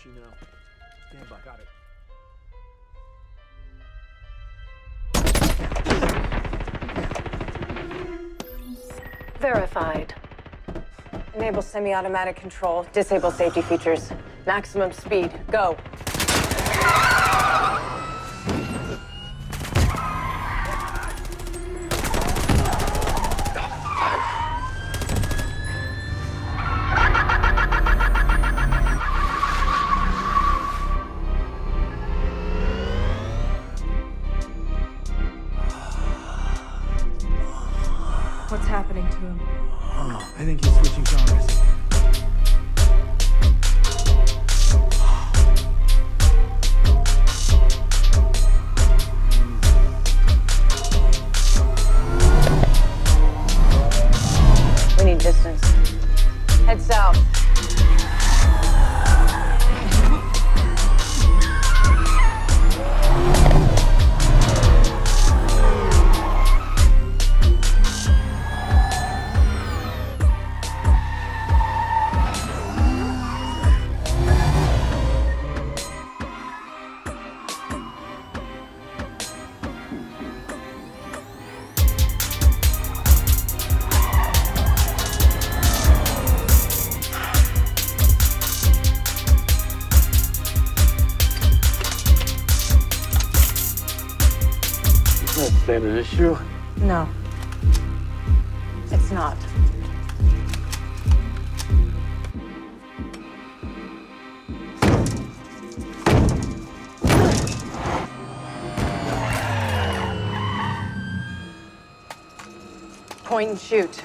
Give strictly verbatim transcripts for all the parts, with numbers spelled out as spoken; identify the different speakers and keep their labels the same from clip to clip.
Speaker 1: You know. Stand by. Got it.
Speaker 2: Verified. Enable semi-automatic control. Disable safety features. Maximum speed. Go. What's happening to him?
Speaker 1: Oh, I think he's switching genres.
Speaker 2: We need distance. Head south.
Speaker 1: That's been an issue.
Speaker 2: No. It's not. Point and shoot.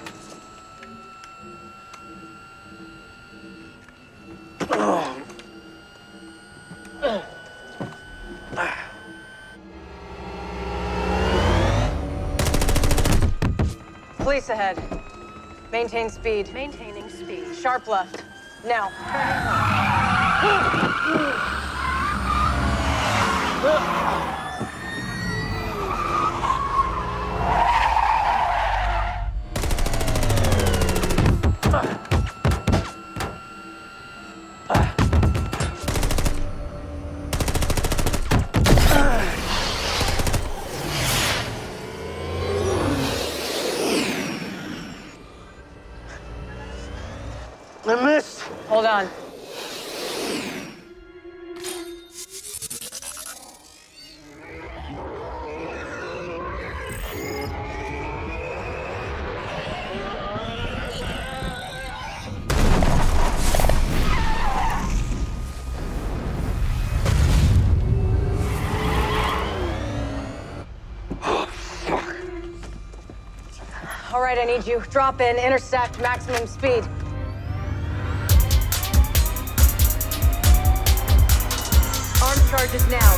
Speaker 2: Police ahead. Maintain speed.
Speaker 3: Maintaining speed.
Speaker 2: Sharp left. Now.
Speaker 1: I missed.
Speaker 2: Hold on. All right, I need you. Drop in, intersect, maximum speed. Arm charges now.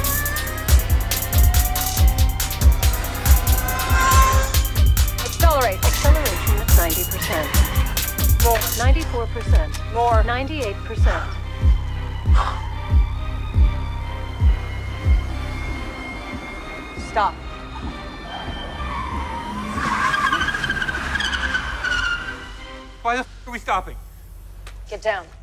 Speaker 2: Accelerate.
Speaker 3: Acceleration at ninety percent.
Speaker 2: More.
Speaker 3: ninety-four percent.
Speaker 2: More.
Speaker 3: ninety-eight percent.
Speaker 2: Stop.
Speaker 4: Why the f are we stopping?
Speaker 2: Get down.